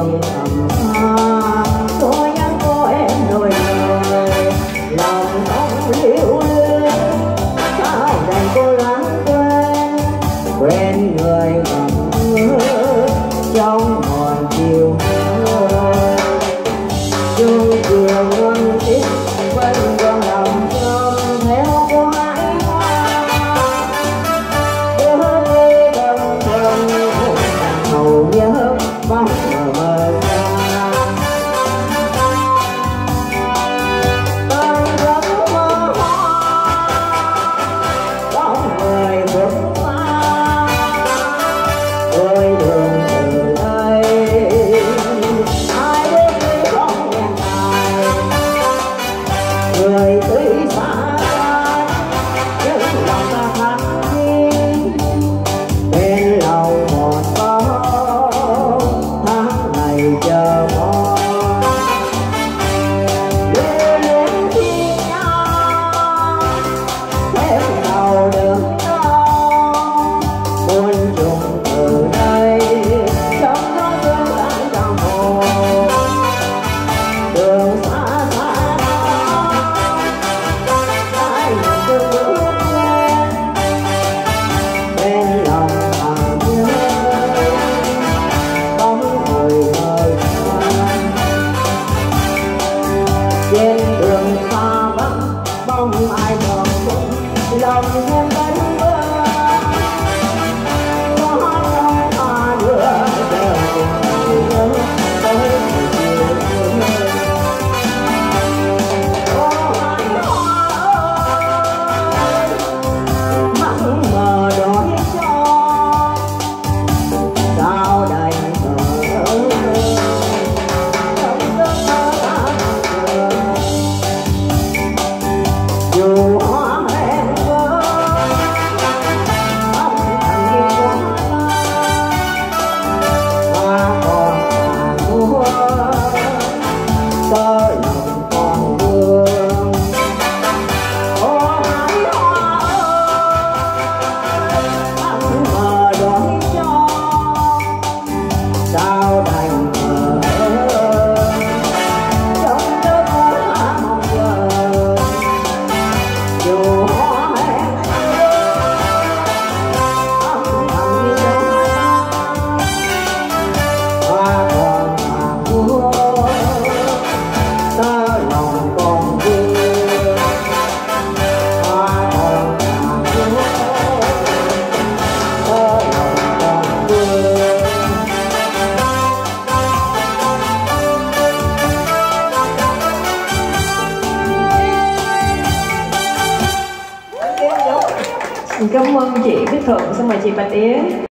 đường thầm xa tôi nhắn cô em đôi lời lòng không liễu luyến sao đành cô lãng quên người ngậm ngùi trong mòn chiều dù chiều ngân tiếp vẫn còn lòng thơm theo cô hái hoa nhớ đi đông thơm hầu nhớ bóng mờ xa tan giấc mơ hoa bóng người bước qua ôi đường từ đây ai bước đi không hẹn ai người tuy xa nhưng lòng ta khác đi bên lòng một có tháng ngày chờ mong đưa đến khi nhau thêm giàu được đâu muôn trùng từ đây trong gió sương lãng trong hồ đường xa xa đó ai nhìn từng bước quen bên lòng thầm nhớ bóng người hơi xa trên đường xa vắng bóng ai mờ cùng lòng em vẫn mơ có trong ta nữa giờ cùng nhớ tới chiều ô hai hoa ơi mặn mờ đói cho sao đành thở trong giấc mơ ảo dù hoa hẹn vỡ âm thầm đi qua hoa còn là mùa tơ lòng còn vương ô hai hoa ơi mặn mờ đói cho sao đành thở trong giấc mơ mong chờ dù hoa hẹn âm thầm đi qua hoa còn là mùa tơ lòng còn vương hoa còn là mùa tơ lòng còn vương. Xin cảm ơn chị Bích Thuận, xin mời chị Bạch Yến.